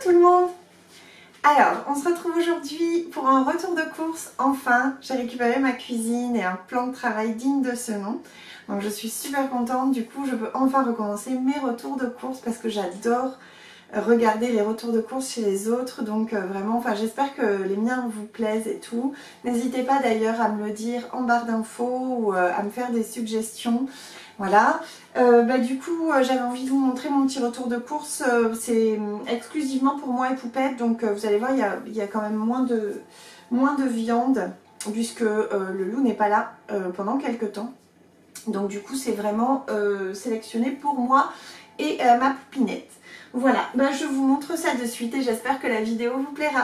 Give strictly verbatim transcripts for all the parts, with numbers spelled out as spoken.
tout le monde! Alors, on se retrouve aujourd'hui pour un retour de course. Enfin, j'ai récupéré ma cuisine et un plan de travail digne de ce nom. Donc je suis super contente, du coup je peux enfin recommencer mes retours de course parce que j'adore regarder les retours de course chez les autres. Donc euh, vraiment, enfin j'espère que les miens vous plaisent et tout. N'hésitez pas d'ailleurs à me le dire en barre d'infos ou euh, à me faire des suggestions. Voilà, euh, bah, du coup euh, j'avais envie de vous montrer mon petit retour de course, euh, c'est exclusivement pour moi et Poupette, donc euh, vous allez voir il y a, il y a quand même moins de, moins de viande puisque euh, le loup n'est pas là euh, pendant quelques temps. Donc du coup c'est vraiment euh, sélectionné pour moi et euh, ma poupinette. Voilà, bah, je vous montre ça de suite et j'espère que la vidéo vous plaira.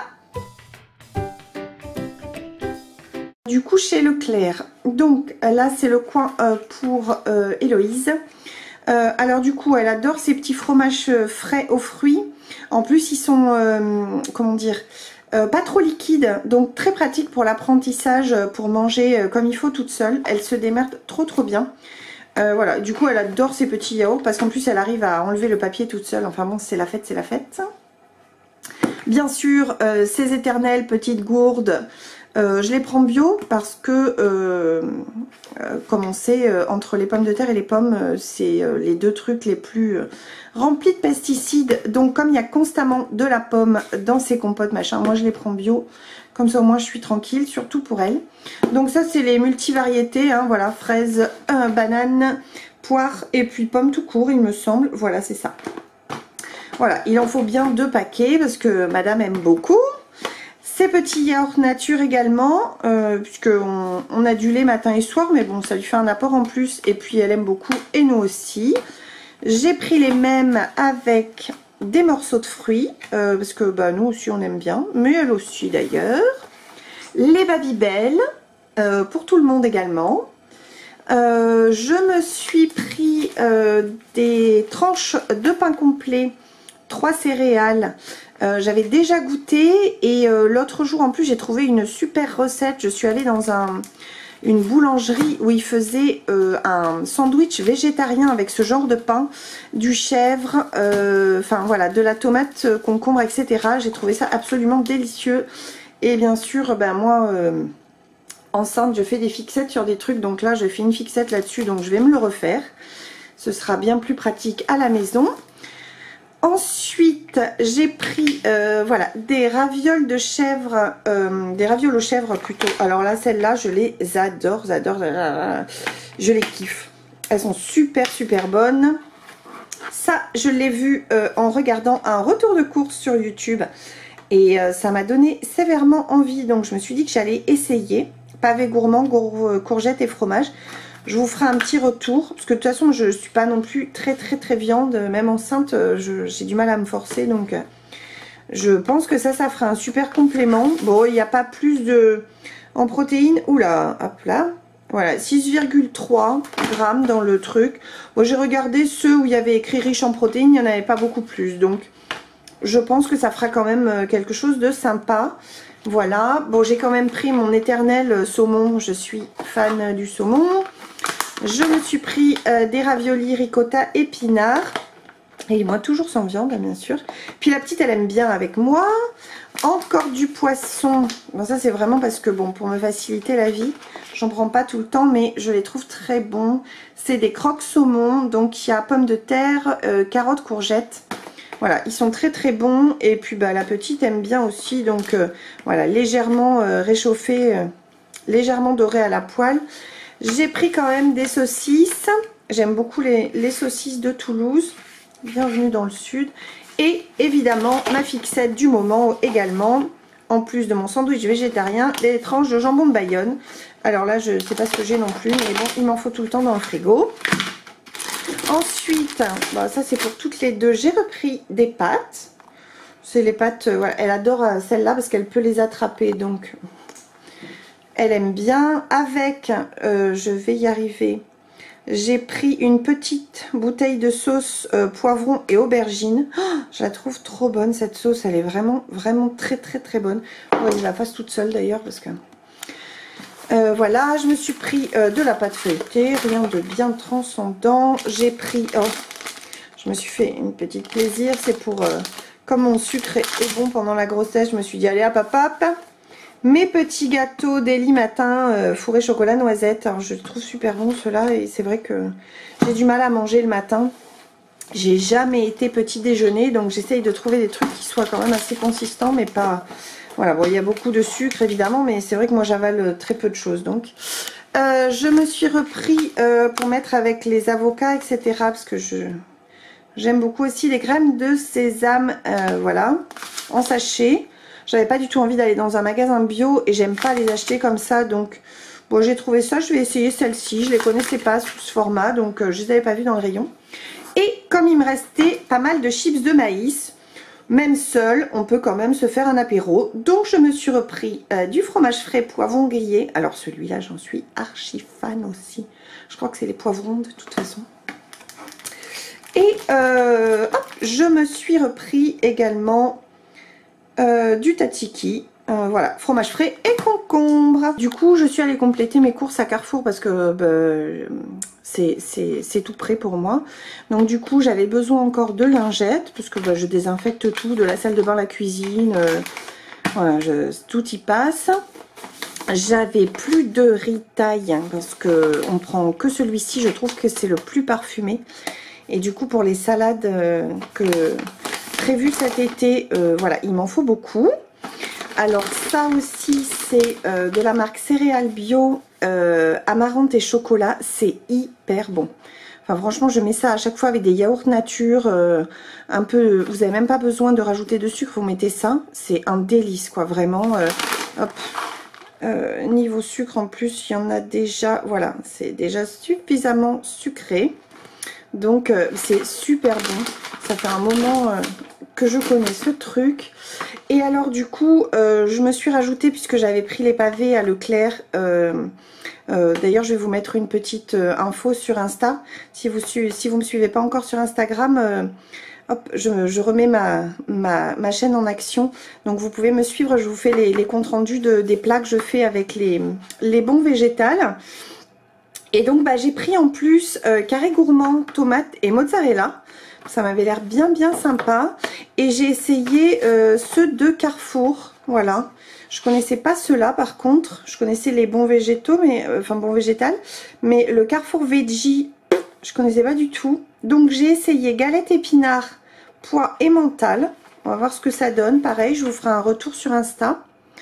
Du coup chez Leclerc, donc là c'est le coin euh, pour euh, Héloïse. Euh, alors du coup elle adore ces petits fromages frais aux fruits. En plus ils sont, euh, comment dire, euh, pas trop liquides, donc très pratique pour l'apprentissage, pour manger euh, comme il faut toute seule. Elle se démerde trop trop bien. Euh, voilà, du coup elle adore ces petits yaourts parce qu'en plus elle arrive à enlever le papier toute seule. Enfin bon, c'est la fête, c'est la fête. Bien sûr, euh, ces éternelles petites gourdes. Euh, je les prends bio parce que, euh, euh, comme on sait, euh, entre les pommes de terre et les pommes, euh, c'est euh, les deux trucs les plus euh, remplis de pesticides. Donc comme il y a constamment de la pomme dans ces compotes, machin, moi je les prends bio. Comme ça au moins je suis tranquille, surtout pour elle. Donc ça c'est les multivariétés, hein, voilà, fraises, euh, bananes, poires et puis pommes tout court il me semble. Voilà, c'est ça. Voilà, il en faut bien deux paquets parce que madame aime beaucoup. Ces petits yaourts nature également, euh, puisqu'on on a du lait matin et soir, mais bon, ça lui fait un apport en plus. Et puis elle aime beaucoup, et nous aussi. J'ai pris les mêmes avec des morceaux de fruits, euh, parce que bah, nous aussi on aime bien, mais elle aussi d'ailleurs. Les Babybel, euh, pour tout le monde également. Euh, je me suis pris euh, des tranches de pain complet, trois céréales. Euh, j'avais déjà goûté et euh, l'autre jour en plus j'ai trouvé une super recette. Je suis allée dans un, une boulangerie où ils faisaient euh, un sandwich végétarien avec ce genre de pain, du chèvre, euh, enfin voilà, de la tomate, concombre, et cetera. J'ai trouvé ça absolument délicieux. Et bien sûr, ben moi, euh, enceinte, je fais des fixettes sur des trucs. Donc là, je fais une fixette là-dessus, donc je vais me le refaire. Ce sera bien plus pratique à la maison. Ensuite, j'ai pris euh, voilà, des ravioles de chèvre, euh, des ravioles aux chèvres plutôt. Alors là, celles-là, je les adore, j'adore, je les kiffe. Elles sont super, super bonnes. Ça, je l'ai vu euh, en regardant un retour de course sur YouTube. Et euh, ça m'a donné sévèrement envie. Donc, je me suis dit que j'allais essayer. Pavé gourmand, gour, courgettes et fromage. Je vous ferai un petit retour, parce que de toute façon, je ne suis pas non plus très très très viande, même enceinte, j'ai du mal à me forcer, donc je pense que ça, ça fera un super complément. Bon, il n'y a pas plus de... En protéines, oula, hop là, voilà, six virgule trois grammes dans le truc. Bon, j'ai regardé ceux où il y avait écrit riche en protéines, il n'y en avait pas beaucoup plus, donc je pense que ça fera quand même quelque chose de sympa. Voilà, bon, j'ai quand même pris mon éternel saumon, je suis fan du saumon. Je me suis pris euh, des raviolis ricotta épinards. Et moi, toujours sans viande, bien sûr. Puis la petite, elle aime bien avec moi. Encore du poisson. Bon, ça, c'est vraiment parce que, bon, pour me faciliter la vie, j'en prends pas tout le temps, mais je les trouve très bons. C'est des croques saumon. Donc, il y a pommes de terre, euh, carottes, courgettes. Voilà, ils sont très très bons. Et puis, bah, la petite aime bien aussi. Donc, euh, voilà, légèrement euh, réchauffé, euh, légèrement doré à la poêle. J'ai pris quand même des saucisses. J'aime beaucoup les, les saucisses de Toulouse. Bienvenue dans le sud. Et évidemment, ma fixette du moment également. En plus de mon sandwich végétarien, des tranches de jambon de Bayonne. Alors là, je ne sais pas ce que j'ai non plus. Mais bon, il m'en faut tout le temps dans le frigo. Ensuite, bon, ça c'est pour toutes les deux. J'ai repris des pâtes. C'est les pâtes, euh, voilà, elle adore euh, celle-là parce qu'elle peut les attraper. Donc... elle aime bien. Avec, euh, je vais y arriver, j'ai pris une petite bouteille de sauce euh, poivron et aubergine. Oh, je la trouve trop bonne cette sauce, elle est vraiment, vraiment très très très bonne. Bon, je la fasse toute seule d'ailleurs parce que... Euh, voilà, je me suis pris euh, de la pâte feuilletée, rien de bien transcendant. J'ai pris, oh, je me suis fait une petite plaisir, c'est pour euh, comme mon sucre est bon pendant la grossesse, je me suis dit allez hop hop hop. Mes petits gâteaux Daily Matin euh, fourré chocolat noisette. Alors je le trouve super bon ceux-là et c'est vrai que j'ai du mal à manger le matin. J'ai jamais été petit déjeuner, donc j'essaye de trouver des trucs qui soient quand même assez consistants, mais pas... Voilà, bon, il y a beaucoup de sucre évidemment, mais c'est vrai que moi j'avale très peu de choses. Donc, euh, je me suis repris euh, pour mettre avec les avocats, et cetera. Parce que je j'aime beaucoup aussi les graines de sésame, euh, voilà, en sachet. J'avais pas du tout envie d'aller dans un magasin bio et j'aime pas les acheter comme ça, donc... Bon, j'ai trouvé ça, je vais essayer celle-ci. Je les connaissais pas sous ce format, donc euh, je les avais pas vues dans le rayon. Et comme il me restait pas mal de chips de maïs, même seul, on peut quand même se faire un apéro. Donc je me suis repris euh, du fromage frais poivron grillé. Alors celui-là, j'en suis archi fan aussi. Je crois que c'est les poivrons de toute façon. Et euh, hop, je me suis repris également euh, du tzatziki. Euh, voilà, fromage frais et concombre. Du coup, je suis allée compléter mes courses à Carrefour parce que bah, c'est tout prêt pour moi. Donc du coup, j'avais besoin encore de lingettes parce que bah, je désinfecte tout, de la salle de bain, la cuisine. Euh, voilà, je, tout y passe. J'avais plus de riz thaï hein, parce que on prend que celui-ci. Je trouve que c'est le plus parfumé. Et du coup, pour les salades euh, que prévues cet été, euh, voilà, il m'en faut beaucoup. Alors ça aussi c'est euh, de la marque Céréales Bio, euh, amarante et chocolat, c'est hyper bon. Enfin franchement je mets ça à chaque fois avec des yaourts nature, euh, un peu, vous n'avez même pas besoin de rajouter de sucre, vous mettez ça, c'est un délice quoi, vraiment. Euh, hop. Euh, niveau sucre en plus il y en a déjà, voilà, c'est déjà suffisamment sucré. Donc euh, c'est super bon, ça fait un moment euh, que je connais ce truc. Et alors du coup euh, je me suis rajouté, puisque j'avais pris les pavés à Leclerc, euh, euh, d'ailleurs je vais vous mettre une petite euh, info sur Insta, si vous si vous me suivez pas encore sur Instagram, euh, hop, je, je remets ma, ma, ma chaîne en action, donc vous pouvez me suivre, je vous fais les, les comptes rendus de, des plats que je fais avec les, les bons végétales. Et donc bah, j'ai pris en plus euh, carré gourmand, tomate et mozzarella. Ça m'avait l'air bien bien sympa. Et j'ai essayé euh, ceux de Carrefour. Voilà. Je connaissais pas ceux-là par contre. Je connaissais les bons végétaux, mais euh, enfin bons végétales. Mais le Carrefour Veggie, je connaissais pas du tout. Donc j'ai essayé galette épinards, pois et mental. On va voir ce que ça donne. Pareil, je vous ferai un retour sur Insta.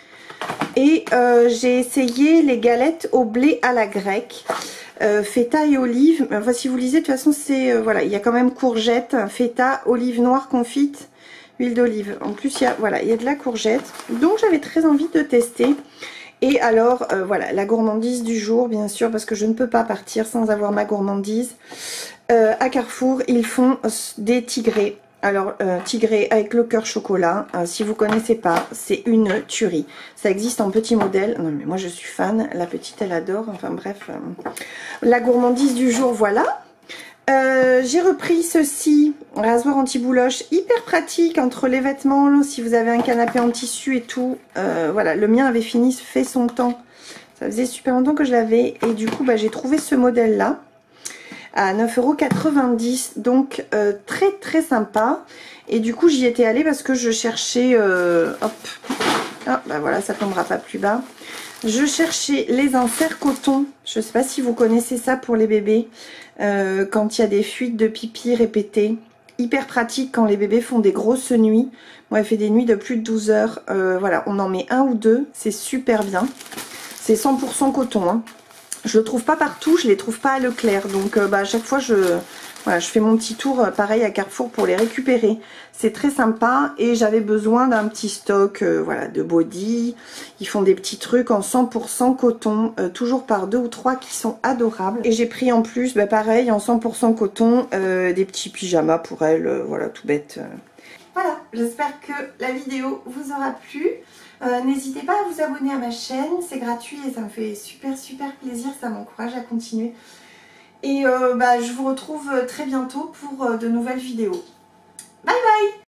Et euh, j'ai essayé les galettes au blé à la grecque, euh, feta et olive. Enfin, si vous lisez, de toute façon, c'est euh, voilà, il y a quand même courgette, feta, olive noire confite, huile d'olive. En plus, il y a voilà, il y a de la courgette. Donc, j'avais très envie de tester. Et alors, euh, voilà, la gourmandise du jour, bien sûr, parce que je ne peux pas partir sans avoir ma gourmandise. Euh, à Carrefour, ils font des tigrés. Alors, euh, tigré avec le cœur chocolat, euh, si vous connaissez pas, c'est une tuerie. Ça existe en petit modèle. Non, mais moi, je suis fan. La petite, elle adore. Enfin, bref. Euh, la gourmandise du jour, voilà. Euh, J'ai repris ceci, rasoir anti-bouloche, hyper pratique entre les vêtements. Si vous avez un canapé en tissu et tout. Euh, voilà, le mien avait fini, fait son temps. Ça faisait super longtemps que je l'avais. Et du coup, bah, j'ai trouvé ce modèle-là à neuf euros quatre-vingt-dix, donc euh, très très sympa. Et du coup j'y étais allée parce que je cherchais euh, hop, ah, bah voilà, ça tombera pas plus bas. Je cherchais les inserts coton, je sais pas si vous connaissez ça pour les bébés, euh, quand il y a des fuites de pipi répétées, hyper pratique quand les bébés font des grosses nuits. Moi elle fait des nuits de plus de douze heures, euh, voilà, on en met un ou deux, c'est super bien. C'est cent pour cent coton, hein. Je le trouve pas partout, je les trouve pas à Leclerc. Donc euh, bah, à chaque fois je, voilà, je fais mon petit tour euh, pareil à Carrefour pour les récupérer. C'est très sympa et j'avais besoin d'un petit stock euh, voilà, de body. Ils font des petits trucs en cent pour cent coton, euh, toujours par deux ou trois qui sont adorables. Et j'ai pris en plus, bah, pareil, en cent pour cent coton, euh, des petits pyjamas pour elle, euh, voilà, tout bête. Voilà, j'espère que la vidéo vous aura plu. Euh, N'hésitez pas à vous abonner à ma chaîne, c'est gratuit et ça me fait super super plaisir, ça m'encourage à continuer. Et euh, bah, je vous retrouve très bientôt pour euh, de nouvelles vidéos. Bye bye!